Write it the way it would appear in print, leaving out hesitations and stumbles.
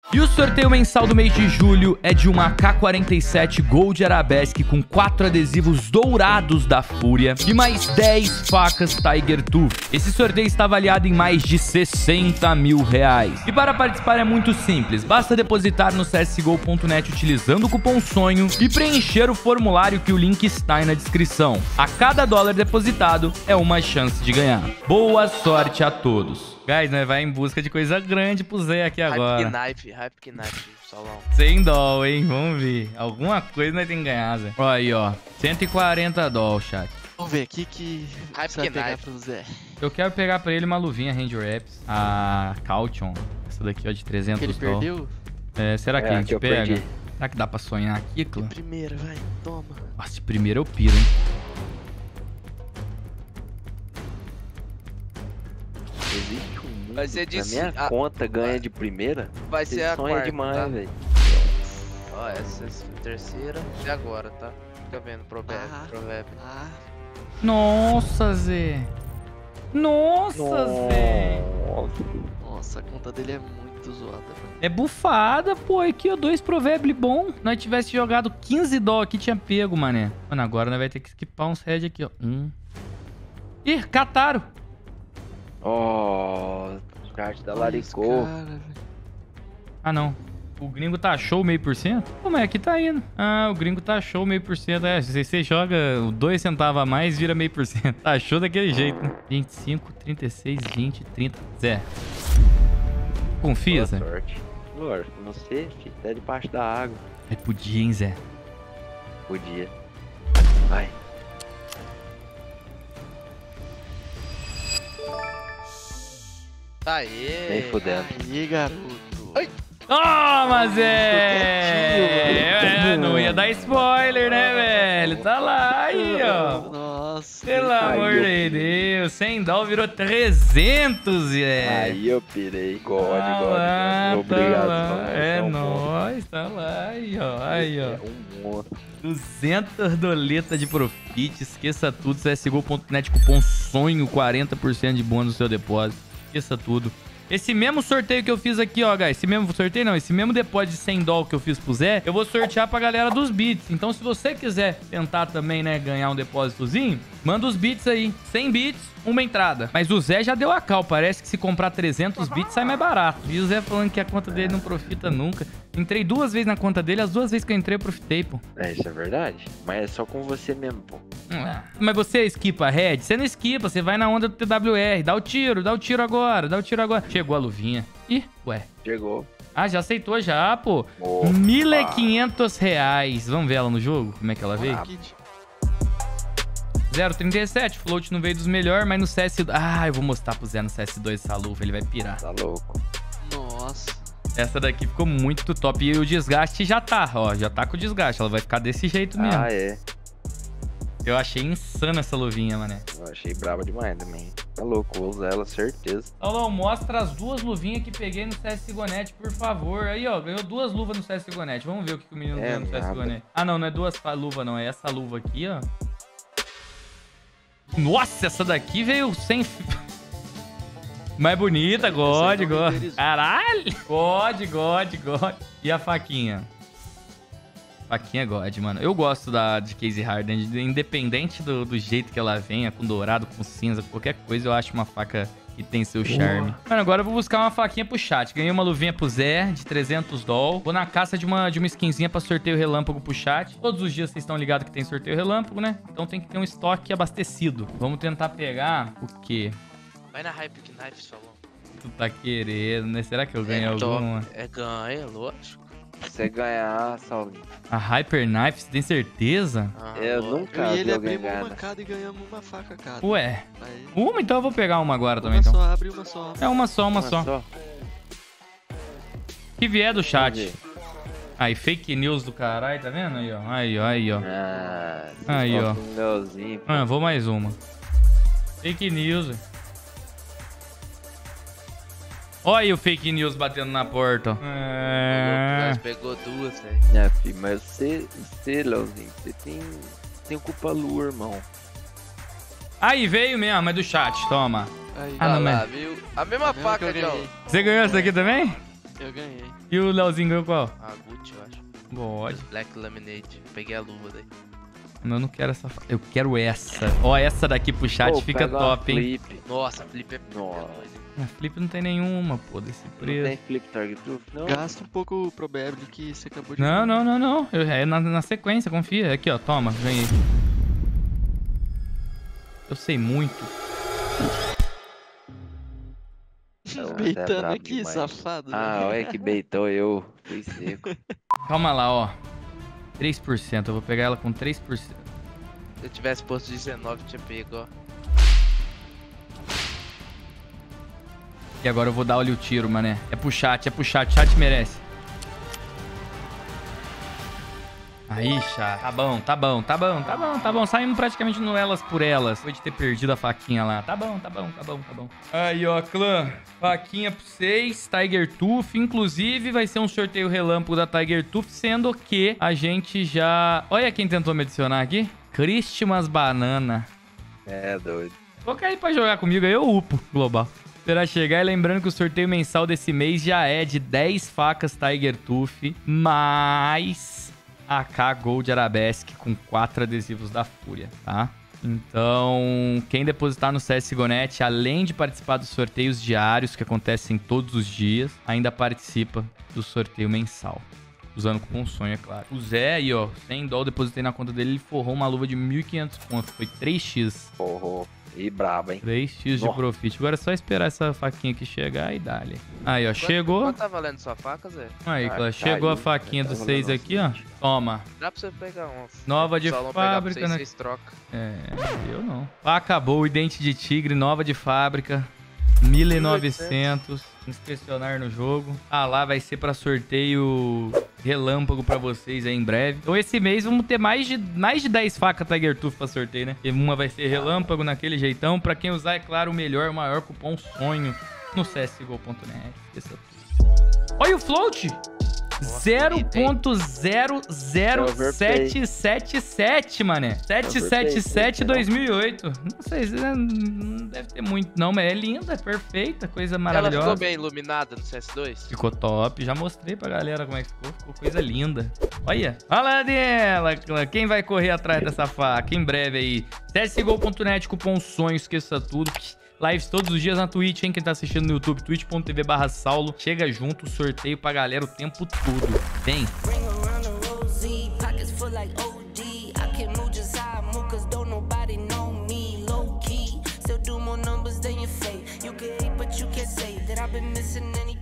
E o sorteio mensal do mês de julho é de uma AK-47 Gold Arabesque com 4 adesivos dourados da Fúria e mais 10 facas Tiger Tooth. Esse sorteio está avaliado em mais de 60 mil reais. E para participar é muito simples, basta depositar no csgo.net utilizando o cupom SONHO e preencher o formulário que o link está aí na descrição. A cada dólar depositado é uma chance de ganhar. Boa sorte a todos. Guys, nós vai em busca de coisa grande pro Zé aqui agora. Hype knife, Solão. Sem dó, hein? Vamos ver. Alguma coisa nós temos que ganhar, Zé. Olha aí, ó. 140 dólares, chat. Vamos ver aqui que Hype você vai pegar knife. pro Zé. Eu quero pegar pra ele uma luvinha Hand Wraps. A Caution. Essa daqui, ó, de 300 Que ele dólares. perdeu? É, será que a gente que eu pega? perdi. Será que dá pra sonhar aqui, Clã? Primeira, vai, toma. Nossa, de primeiro eu piro, hein? Existe um mundo Vai ser na de- minha a- conta ganha de primeira? Vai ser a sonha quarta, demais, tá? velho. Ó, essa é a terceira. E agora, tá? Fica vendo, provérbio, Ah. provérbio. Ah, Nossa, Zé. Nossa, Zé. nossa, a conta dele é muito zoada, mano. É bufada, pô. Aqui, ó, 2 provérbios bom. Se nós tivesse jogado 15 dó aqui, tinha pego, mané. Mano, agora nós vai ter que esquipar uns head aqui, ó. Ih, cataram. Ó, o chat da Olha esse Laricô. cara, velho. Ah, não. O gringo tá show meio por cento? Como é que tá indo? Ah, o gringo tá show meio por cento. É, se você joga 2 centavos a mais, vira meio por cento. Tá show daquele jeito, né? 25, 36, 20, 30. Zé. Confia, Zé? Boa sorte. Lógico, não sei, filho. Tá debaixo da água. É podia, hein, Zé? Podia. Vai. Aê! Nem fudendo. Aí, garoto. Ai. Toma, Zé! quietinho, É, não ia dar spoiler, né, velho? Tá lá aí, ó. Nossa. Pelo ele amor eu de Deus. 100 dólares virou 300, Zé. Aí eu pirei. God. Tá Obrigado. lá. mano. É um nóis, tá lá aí, ó. Aí, ó. monstro. É um monstro. 200 doletas de profit. Esqueça tudo. CSGO.net, cupom SONHO, 40% de bônus no seu depósito. Esqueça tudo. Esse mesmo sorteio que eu fiz aqui, ó, guys. Esse mesmo sorteio não. Esse mesmo depósito de 100 dólares que eu fiz pro Zé, eu vou sortear pra galera dos bits. Então, se você quiser tentar também, né, ganhar um depósitozinho, manda os bits aí. 100 bits, uma entrada. Mas o Zé já deu a cal. Parece que se comprar 300 bits sai mais barato. E o Zé falando que a conta dele não profita nunca. Entrei 2 vezes na conta dele. As 2 vezes que eu entrei, eu profitei, pô. É, isso é verdade. Mas é só com você mesmo, pô. Mas você esquipa a head? Você não esquipa, você vai na onda do TWR. Dá o tiro agora, dá o tiro agora. Chegou a luvinha. Ih, ué. Chegou. Ah, já aceitou já, pô. Opa. R$1.500. Vamos ver ela no jogo? Como é que ela veio? é kit. 0,37. Float não veio dos melhores, mas no CS... Ah, eu vou mostrar pro Zé no CS2 essa luva. Ele vai pirar. Tá louco. Nossa. Essa daqui ficou muito top. E o desgaste já tá, ó. Já tá com o desgaste. Ela vai ficar desse jeito mesmo. Ah, é. Eu achei insana essa luvinha, mané. Eu achei braba demais também. Tá louco, vou usar ela, certeza. Alô, mostra as 2 luvinhas que peguei no CSGO.net, por favor. Aí, ó, ganhou 2 luvas no CSGO.net. Vamos ver o que o menino ganhou no nada. CSGO.net. Ah, não, não é 2 luvas, não. É essa luva aqui, ó. Nossa, essa daqui veio sem... Mais bonita, God. Caralho! God. E a faquinha? Faquinha God, mano. Eu gosto de Case Harden. Independente do jeito que ela venha, com dourado, com cinza, qualquer coisa, eu acho uma faca que tem seu charme. Mano, agora eu vou buscar uma faquinha pro chat. Ganhei uma luvinha pro Zé, de 300 doll. Vou na caça de uma skinzinha pra sorteio relâmpago pro chat. Todos os dias vocês estão ligados que tem sorteio relâmpago, né? Então tem que ter um estoque abastecido. Vamos tentar pegar o quê? Vai na Hype Knife, Solão. Tu tá querendo, né? Será que eu ganho alguma? Ganha, lógico. Se você ganhar, Saulinho. A Hyper Knife, você tem certeza? Eu lógico. nunca Eu e ele vi alguém abrimos uma ganhar. cada e ganhamos uma faca cada. Ué, Aí, uma? Então eu vou pegar uma agora também, uma então. só abre, uma só. É uma só. Que vier do chat. Aí, fake news do caralho, tá vendo? Aí, ó. Aí, ó. Ah, Aí, ó. Melzinho. Ah, vou mais uma. Fake news. velho. Olha aí o fake news batendo na porta, ó. Nós pegou 2, velho. É, filho, mas você, Leozinho, você tem culpa lua, irmão. Aí, veio mesmo, é do chat, toma. Aí, Ah, não, lá, mas... viu? A mesma mesma que faca, eu John. ganhei. Você ganhou essa aqui também? Eu ganhei. E o Leozinho ganhou qual? A Gucci, eu acho. God. Black Laminate. Peguei a luva daí. Mas eu não quero essa. Eu quero essa. Ó, essa daqui pro chat Pô, fica pega uma top, hein? flip. Nossa, flip é Nossa. doido. A flip não tem nenhuma, pô, desse Não preço. tem flip target truth, não? Gasta um pouco o probability que você acabou de... Não, não, não, não. É na sequência, confia. Aqui, ó, toma, ganhei. Eu sei muito. Não, Beitando você é brabo aqui, demais. safado. Ah, olha que beitou eu. Fui seco. Calma lá, ó. 3%, eu vou pegar ela com 3%. Se eu tivesse posto 19, tinha pego, ó. E agora eu vou dar-lhe o tiro, mané. É pro chat, o chat merece. Aí, chat. Tá bom, tá bom, tá bom, tá bom, tá bom. Saímos praticamente no elas por elas. Foi de ter perdido a faquinha lá. Tá bom, tá bom, tá bom, tá bom. Aí, ó, clã. Faquinha pra vocês. Tiger Tooth. Inclusive, vai ser um sorteio relâmpago da Tiger Tooth, sendo que a gente já... Olha quem tentou me adicionar aqui. Christmas Banana. É doido. Vou cair pra jogar comigo, aí eu upo global. Esperar chegar e lembrando que o sorteio mensal desse mês já é de 10 facas Tiger Tooth, mais AK Gold Arabesque com 4 adesivos da Fúria, tá? Então, quem depositar no CSGO.net, além de participar dos sorteios diários que acontecem todos os dias, ainda participa do sorteio mensal. Usando o cupom SONHO, é claro. O Zé aí, ó, 100 $, depositei na conta dele, ele forrou uma luva de 1.500 conto. Foi 3x. Porra. E braba, hein? 3x de Nossa. profit. Agora é só esperar essa faquinha aqui chegar e dá-lhe. Aí, ó, chegou. Quanto tá valendo sua faca, Zé? Aí, Ah, chegou a caiu. faquinha Tá do valendo 6 aqui, ó. Toma. Dá pra você pegar uma. Nova de Só não pegar pra fábrica, vocês, né? vocês trocam. É, eu não. Acabou o dente de tigre, nova de fábrica. 1.900. Inspecionar no jogo. Ah, lá vai ser pra sorteio relâmpago pra vocês aí em breve. Então esse mês vamos ter mais de 10 facas Tiger Tooth pra sorteio, né? E uma vai ser relâmpago naquele jeitão. Pra quem usar, é claro, o melhor, o maior cupom SONHO no CSGO.net. Olha o float! 0.00777, mané. 777 2008. Não sei, não deve ter muito não, mas é linda, é perfeita, coisa Ela maravilhosa. ficou bem iluminada no CS2? Ficou top, já mostrei pra galera como é que ficou coisa linda. Olha, fala dela, quem vai correr atrás dessa faca em breve aí. CSGO.net, cupom SONHO, esqueça tudo. Lives todos os dias na Twitch, hein? Quem tá assistindo no YouTube, twitch.tv/Saulo. Chega junto, sorteio pra galera o tempo todo. Vem! I've been missing any